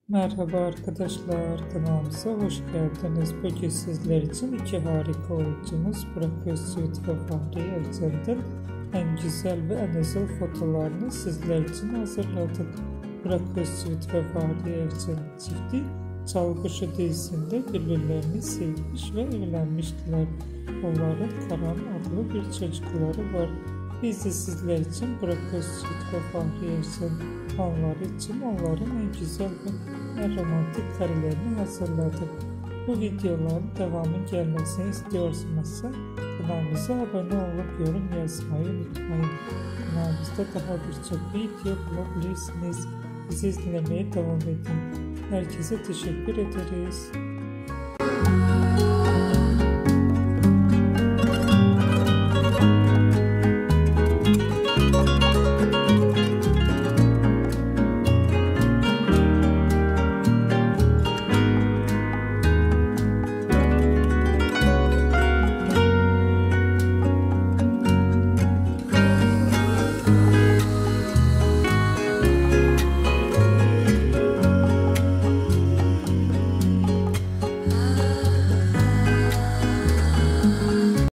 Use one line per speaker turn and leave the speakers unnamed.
Merhaba arkadaşlar, kanalımıza hoş geldiniz. Bugün sizler için iki harika oyuncumuz Burak Özçivit ve Fahri Evcen'den en güzel ve en özel fotolarını sizler için hazırladık. Burak Özçivit ve Fahri Evcen çifti Çalgışı dizisinde birbirlerini sevmiş ve evlenmiştiler. Onların Karan adlı bir çocukları var. Biz de sizler için Burak Özçivit ve Fahri Evcen anları için onların en güzel ve en romantik karelerini hazırladık. Bu videoların devamı gelmesini istiyorsanız kanalımıza abone olup yorum yazmayı unutmayın. Kanalımızda daha birçok video bulabilirsiniz. Bizi izlemeye devam edin. Herkese teşekkür ederiz.